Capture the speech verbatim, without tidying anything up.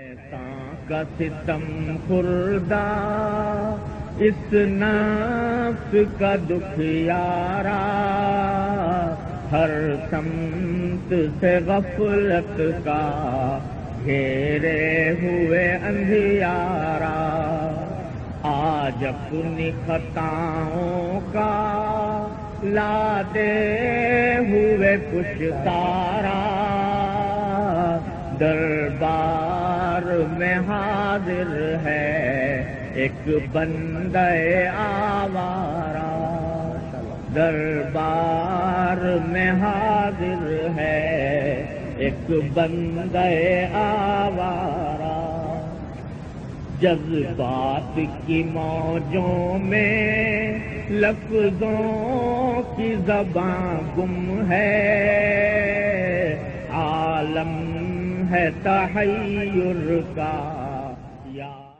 کا ستم خوردہ اس نفس کا دکھیارا، ہر سمت سے غفلت کا گھیرے ہوئے اندھیارا، آج اپنی خطاؤں کا لادے ہوئے پشتارا، دربار میں حاضر ہے ایک بندہ آوارہ، دربار میں حاضر ہے ایک بندہ آوارہ، جذبات کی موجوں میں لفظوں کی زباں گم ہے، عالم ہے تحیر کا یا